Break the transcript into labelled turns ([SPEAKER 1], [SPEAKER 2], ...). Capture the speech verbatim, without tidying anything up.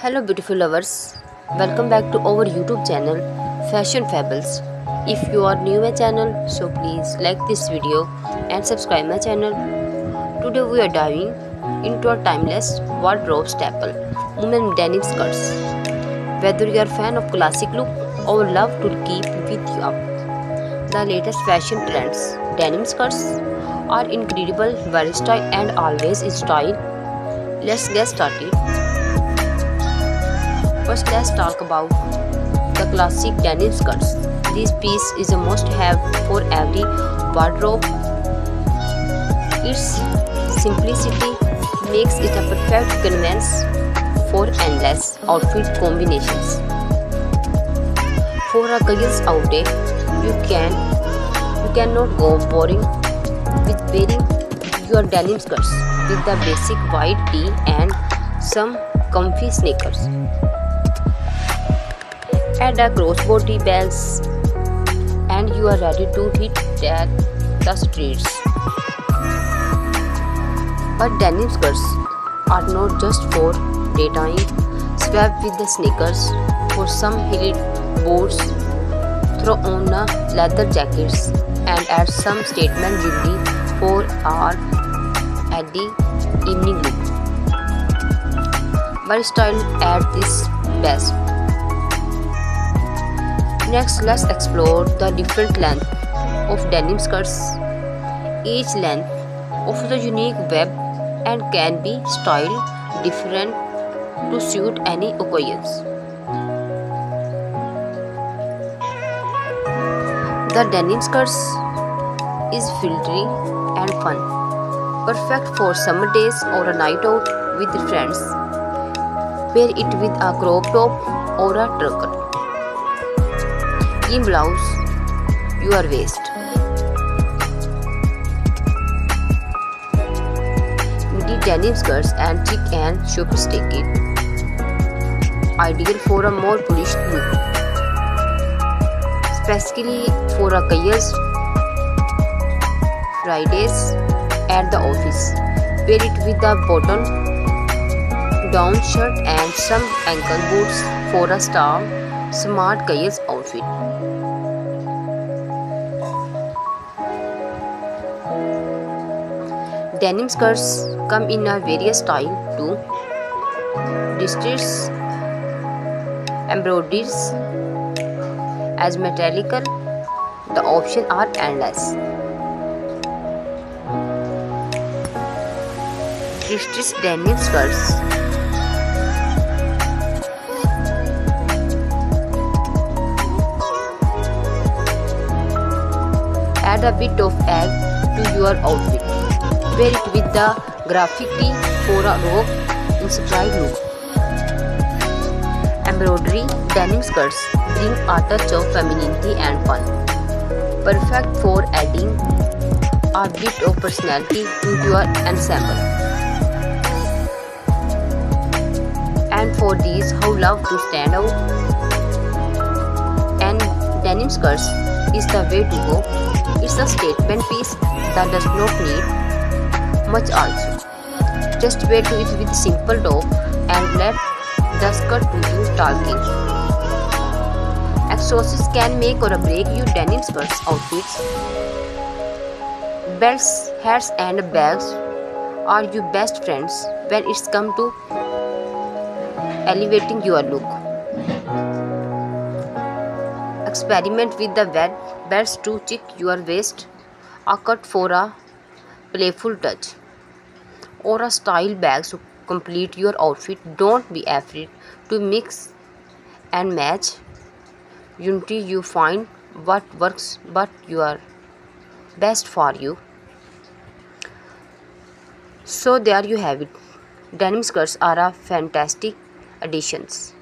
[SPEAKER 1] Hello beautiful lovers, welcome back to our YouTube channel Fashion Fables. If you are new my channel, so please like this video and subscribe my channel. Today we are diving into a timeless wardrobe staple, women denim skirts. Whether you are a fan of classic look or love to keep with you up the latest fashion trends, denim skirts are incredible, versatile and always in style. Let's get started. First, let's talk about the classic denim skirts. This piece is a must-have for every wardrobe. Its simplicity makes it a perfect canvas for endless outfit combinations. For a girls' out day, you can you cannot go boring with wearing your denim skirts with the basic white tee and some comfy sneakers. Add a crossbody bags and you are ready to hit that the streets. But denim skirts are not just for daytime. Swap with the sneakers for some hilly boots. Throw on a leather jackets and add some statement jewelry for our edgy evening look. Versatile at its best. Next, let's explore the different length of denim skirts. Each length offers a unique web and can be styled different to suit any occasions. The denim skirts is filthy and fun, perfect for summer days or a night out with friends. Pair it with a crop top or a trucker. In blouse your waist. Midi denim skirts and chic and sophisticated, ideal for a more polished look, specifically for a casual Fridays at the office. Pair it with a button-down shirt and some ankle boots for a star smart casual outfit. Denim skirts come in a various styles too. Distress, embroideries, as metallical, the options are endless. Distress denim skirts. Add a bit of egg to your outfit. Wear it with the graphic tee for a rock-inspired look. Embroidery denim skirts bring a touch of femininity and fun, perfect for adding a bit of personality to your ensemble. And for these who love to stand out, and denim skirts is the way to go. It's a statement piece that does not need much also. Just wear to it with simple top and let the skirt do you talking. Accessories can make or break your denim skirts outfits. Belts, hats and bags are your best friends when it's come to elevating your look. Experiment with the belts to check your waist, a cut for a playful touch, or a style bag to complete your outfit. Don't be afraid to mix and match until you find what works but you are best for you. So there you have it. Denim skirts are a fantastic additions.